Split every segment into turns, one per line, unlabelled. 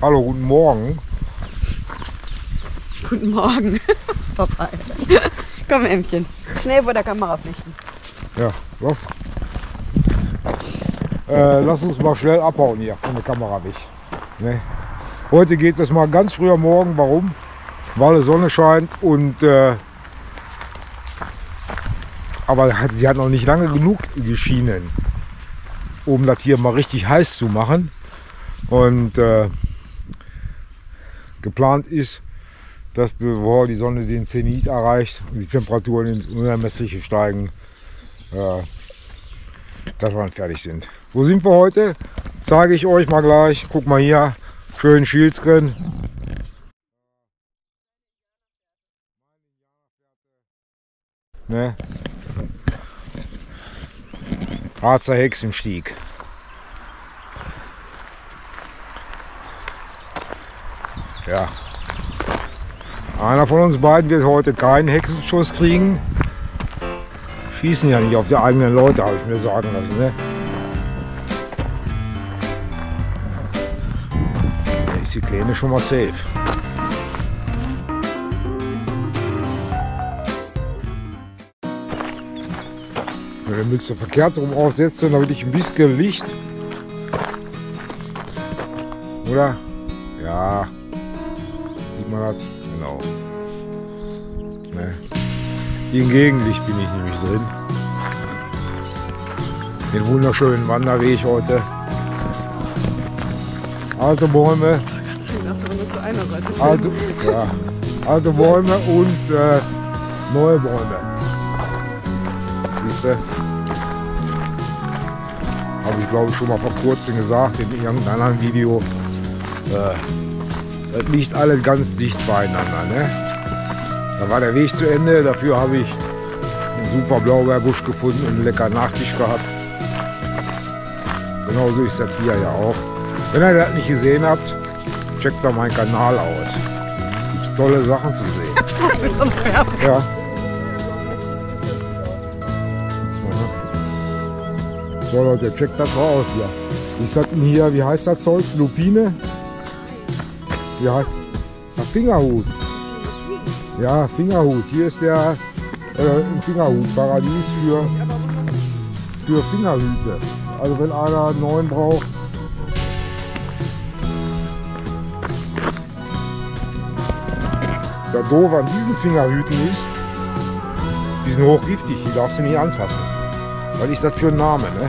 Hallo, guten Morgen.
Guten Morgen. Papa. Komm, Ämmchen. Schnell vor der Kamera flüchten.
Ja, los. Lass uns mal schnell abhauen hier von der Kamera weg. Ne? Heute geht es mal ganz früh am Morgen. Warum? Weil die Sonne scheint und aber sie hat noch nicht lange genug geschienen, um das hier mal richtig heiß zu machen. Und geplant ist, dass bevor die Sonne den Zenit erreicht und die Temperaturen ins Unermessliche steigen, dass wir dann fertig sind. Wo sind wir heute? Zeige ich euch mal gleich. Guck mal hier, schön Schielskren. Ne? Harzer Hexenstieg. Ja. Einer von uns beiden wird heute keinen Hexenschuss kriegen. Schießen ja nicht auf die eigenen Leute, habe ich mir sagen lassen. Ne? Da ist die Kleine schon mal safe. Dann willst du verkehrt rum aufsetzen, damit ich ein bisschen Licht. Oder? Ja. Sieht man das? Genau. Ne. Im Gegenlicht bin ich nämlich drin. Den wunderschönen Wanderweg heute. Alte Bäume. Alte Bäume und neue Bäume. Siehst du? Habe ich glaube ich schon mal vor kurzem gesagt in irgendeinem anderen Video. Das liegt alles ganz dicht beieinander. Ne? Da war der Weg zu Ende, dafür habe ich einen super Blaubeerbusch gefunden und einen leckeren Nachtisch gehabt. Genauso ist das hier ja auch. Wenn ihr das nicht gesehen habt, checkt doch meinen Kanal aus. Es gibt tolle Sachen zu sehen. Ja. So Leute, checkt das mal aus hier. Ist das denn hier, wie heißt das Zeug? Lupine? Wie heißt das? Fingerhut. Ja, Fingerhut. Hier ist der Fingerhut-Paradies für Fingerhüte. Also wenn einer einen neuen braucht. Das Doof an diesen Fingerhüten ist, die sind hochgiftig, die darfst du nicht anfassen. Was ist das für ein Name, ne?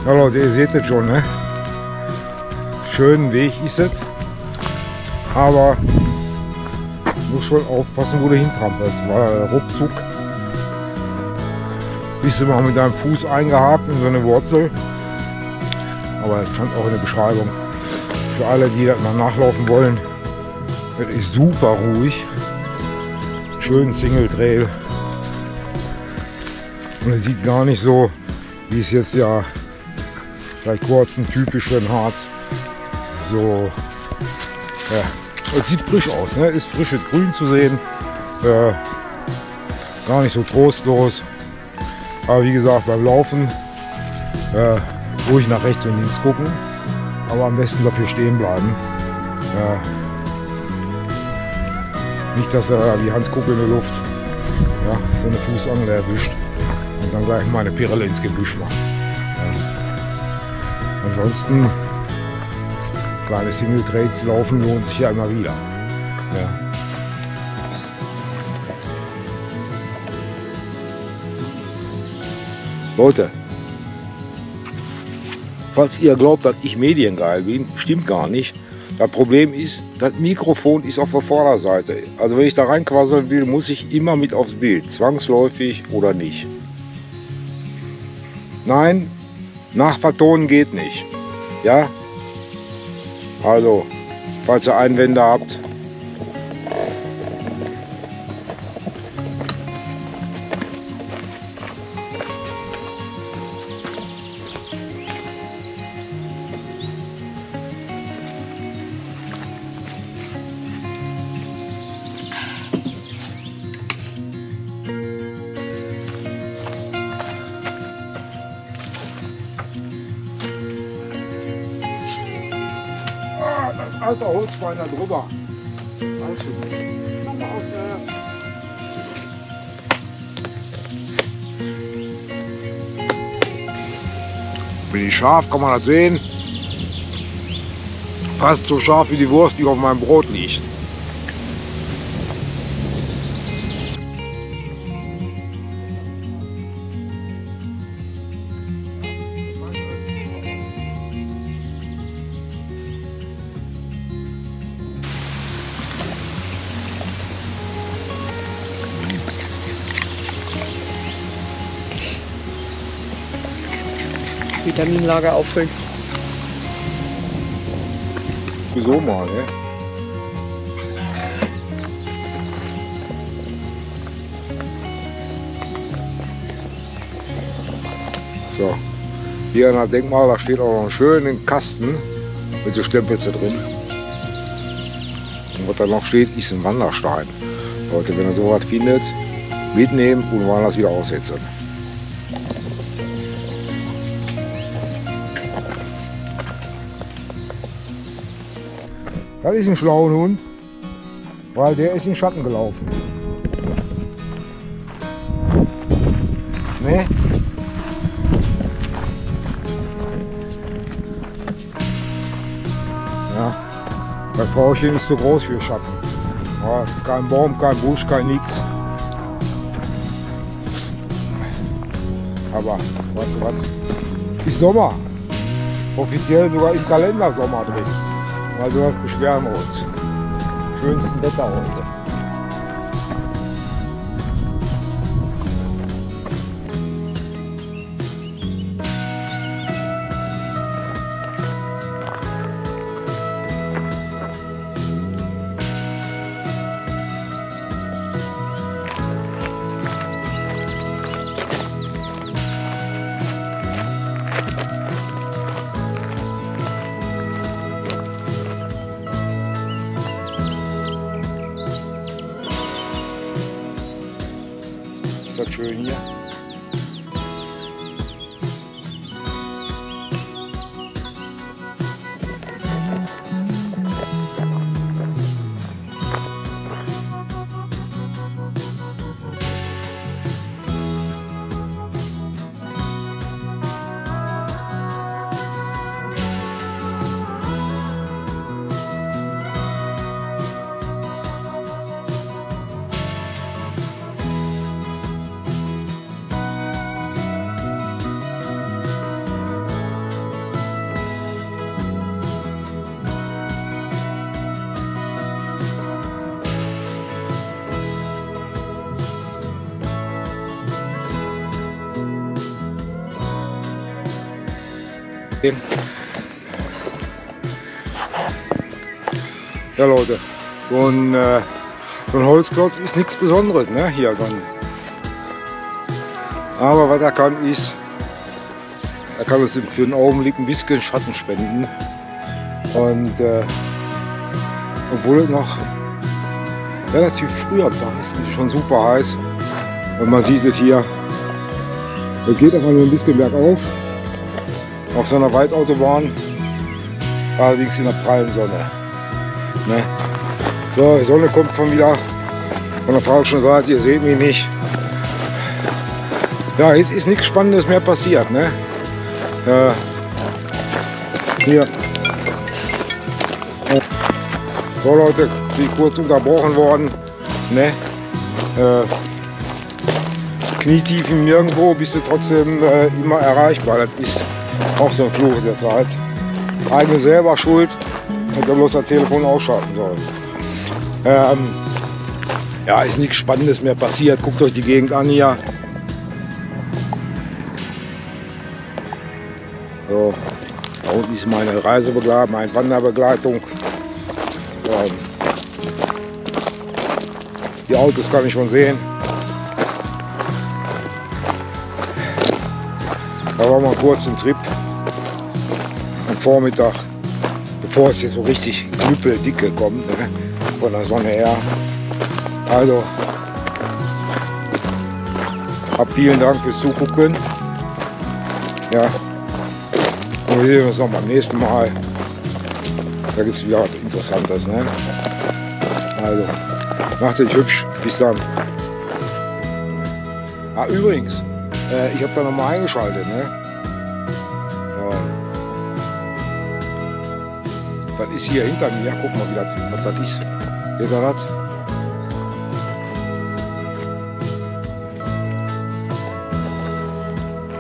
Ja Leute, ihr seht es schon, ne? Schönen Weg ist es, aber muss schon aufpassen, wo du hintrampelst, weil ruckzuck bist du mal mit deinem Fuß eingehakt in so eine Wurzel. Aber das stand auch in der Beschreibung. Für alle, die das mal nachlaufen wollen, das ist super ruhig. Schön Single Trail. Und es sieht gar nicht so, wie es jetzt ja seit kurzem typisch für den Harz. So, ja, es sieht frisch aus, ne? Ist frisches Grün zu sehen. Gar nicht so trostlos. Aber wie gesagt, beim Laufen ruhig nach rechts und links gucken. Aber am besten dafür stehen bleiben. Nicht, dass er wie Hans Kuck in der Luft so eine Fußangel erwischt und dann gleich mal eine Pirelle ins Gebüsch macht. Ansonsten, kleine Single Trails laufen lohnt sich ja immer wieder. Leute, falls ihr glaubt, dass ich mediengeil bin, stimmt gar nicht. Das Problem ist, das Mikrofon ist auf der Vorderseite. Also wenn ich da reinquasseln will, muss ich immer mit aufs Bild, zwangsläufig oder nicht. Nein, nachvertonen geht nicht. Ja? Also, falls ihr Einwände habt. Alter Holzbein da drüber. Bin ich scharf, kann man das sehen? Fast so scharf wie die Wurst, die auf meinem Brot liegt.
Vitaminlager auffüllen.
Wieso mal, ne? So, hier an der Denkmal, da steht auch noch einen schönen Kasten mit so Stempels da drin. Und was da noch steht, ist ein Wanderstein. Leute, wenn ihr sowas findet, mitnehmen und woanders wieder aussetzen. Das ist ein schlauer Hund, weil der ist in den Schatten gelaufen. Ne? Ja, das Frauchen ist zu groß für Schatten. Ja, kein Baum, kein Busch, kein Nix. Aber, weißt du was? Ist Sommer. Offiziell sogar im Kalender Sommer drin. Also das beschweren wir uns. Schönsten Wetter heute. Ist das schön hier? Ja Leute, so ein Holzklotz ist nichts Besonderes, ne? Hier dann. Aber was er kann ist, er kann uns für den Augenblick ein bisschen Schatten spenden. Und obwohl es noch relativ früh am Tag ist, ist es schon super heiß. Und man sieht es hier, es geht einfach nur ein bisschen bergauf, auf so einer Waldautobahn, allerdings in der prallen Sonne. Ne? So, die Sonne kommt von der falschen Seite, ihr seht mich nicht. Ja, jetzt ist nichts Spannendes mehr passiert. Ne? Hier. So Leute, die kurz unterbrochen worden. Ne? Knietief im Nirgendwo, bist du trotzdem immer erreichbar. Das ist auch so ein Fluch der Zeit. Eigene selber schuld, hätte bloß das Telefon ausschalten sollen. Ja, ist nichts Spannendes mehr passiert. Guckt euch die Gegend an hier. So, da unten ist meine Reisebegleitung, meine Wanderbegleitung. Die Autos kann ich schon sehen. Da war mal kurz ein Trip am Vormittag, bevor es jetzt so richtig knüppeldicke kommt, ne, von der Sonne her. Also, vielen Dank fürs Zugucken. Ja, und wir sehen uns noch beim nächsten Mal. Da gibt es wieder was Interessantes. Ne? Also, macht euch hübsch. Bis dann. Ah, übrigens, ich habe da nochmal eingeschaltet. Ne? Das ist hier hinter mir. Guck mal, was das ist. Seht ihr das?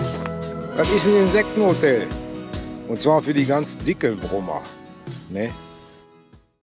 Das ist ein Insektenhotel. Und zwar für die ganz dicken Brummer. Ne?